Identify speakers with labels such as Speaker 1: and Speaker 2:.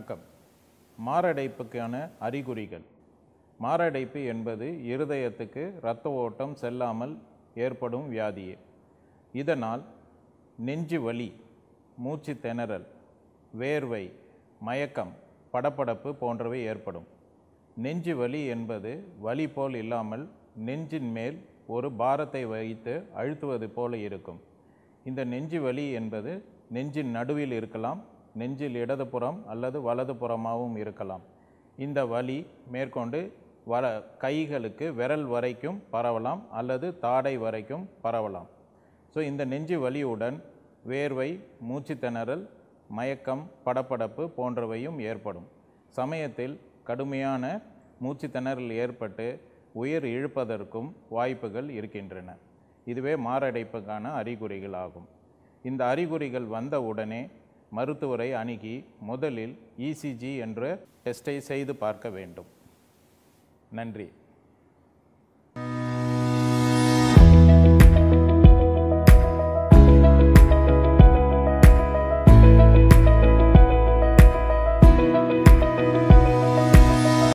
Speaker 1: வணக்கம். மாரடைப்புக்கான அறிகுறிகள். மாரடைப்பு என்பது இருதயத்துக்கு இரத்த ஓட்டம் செல்லாமல் ஏற்படும் வியாதியே. இதனால் நெஞ்சு வலி, மூச்சு திணறல், வேர்வை, மயக்கம், படபடப்பு போன்றவை ஏற்படும். நெஞ்சு வலி என்பது வலி போல் இல்லாமல் நெஞ்சின் மேல் ஒரு பாரத்தை வைத்து அழுத்துவது போல இருக்கும். இந்த நெஞ்சு வலி என்பது நெஞ்சின் நடுவில் இருக்கலாம், நெஞ்சில் இடதுபுறம் அல்லது வலதுபுறமாகவும் இருக்கலாம். இந்த வலி மேற்கொண்டு கைகளுக்கு விரல் வரைக்கும் பரவலாம் அல்லது தாடை வரைக்கும் பரவலாம். ஸோ இந்த நெஞ்சு வலியுடன் வேர்வை, மூச்சு திணறல், மயக்கம், படபடப்பு போன்றவையும் ஏற்படும். சமயத்தில் கடுமையான மூச்சு திணறல் ஏற்பட்டு உயிர் இழுப்பதற்கும் வாய்ப்புகள் இருக்கின்றன. இதுவே மாரடைப்புக்கான அறிகுறிகள் ஆகும். இந்த அறிகுறிகள் வந்த உடனே மருத்துவரை அணுகி முதலில் இசிஜி என்ற டெஸ்டை செய்து பார்க்க வேண்டும். நன்றி.